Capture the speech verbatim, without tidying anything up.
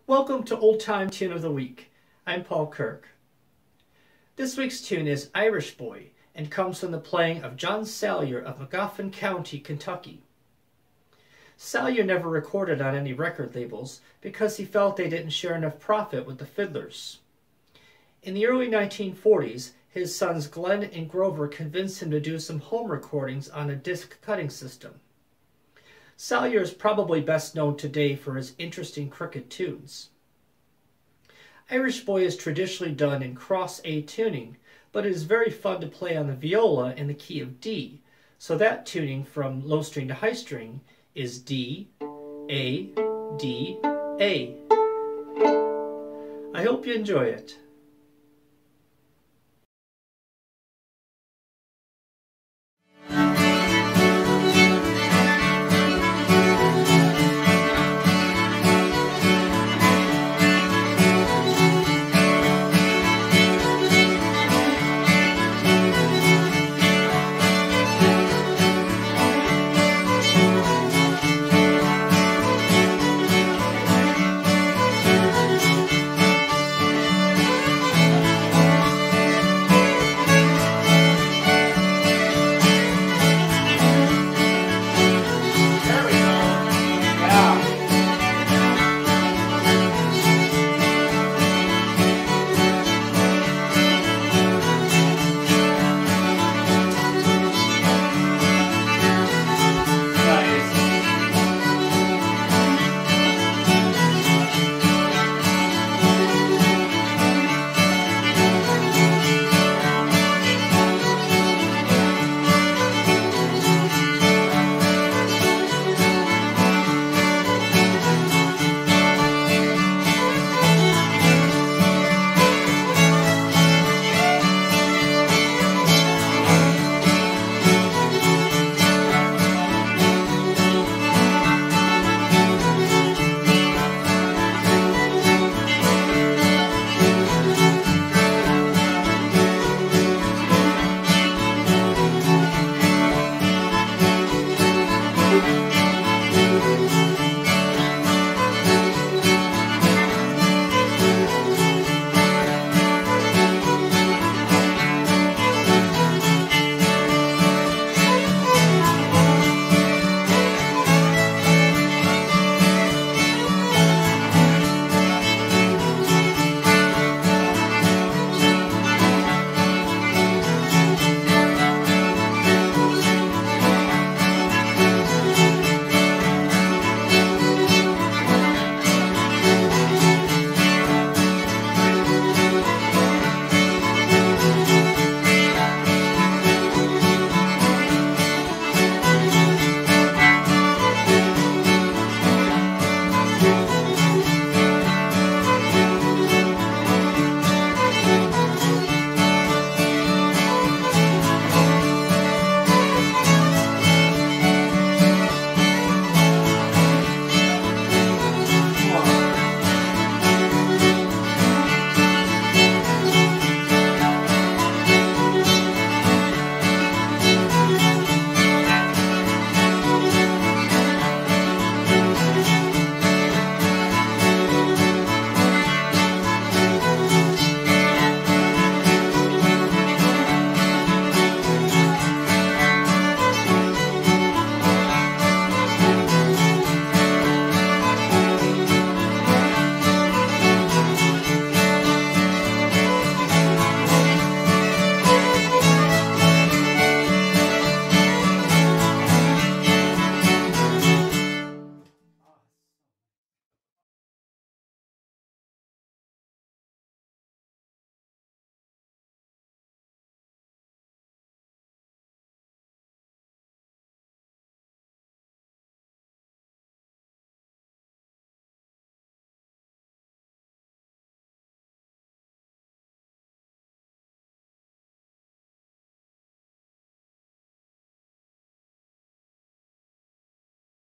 Welcome to Old Time Tune of the Week. I'm Paul Kirk. This week's tune is Irish Boy and comes from the playing of John Salyer of Magoffin County, Kentucky. Sallier never recorded on any record labels because he felt they didn't share enough profit with the fiddlers. In the early nineteen forties, his sons Glenn and Grover convinced him to do some home recordings on a disc cutting system. Sallier is probably best known today for his interesting crooked tunes. Irish Boy is traditionally done in cross A tuning, but it is very fun to play on the viola in the key of D, so that tuning from low string to high string is D, A, D, A. I hope you enjoy it.